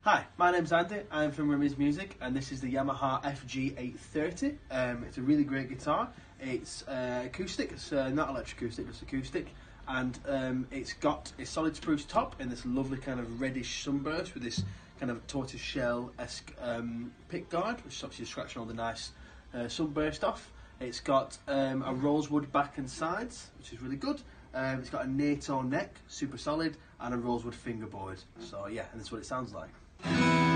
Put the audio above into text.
Hi, my name's Andy, I'm from Remy's Music and this is the Yamaha FG830. It's a really great guitar. It's acoustic, it's not electroacoustic, just acoustic, and it's got a solid spruce top in this lovely kind of reddish sunburst with this kind of tortoiseshell-esque pick guard, which stops you scratching all the nice sunburst off. It's got a rosewood back and sides, which is really good. It's got a NATO neck, super solid, and a rosewood fingerboard. So yeah, and that's what it sounds like.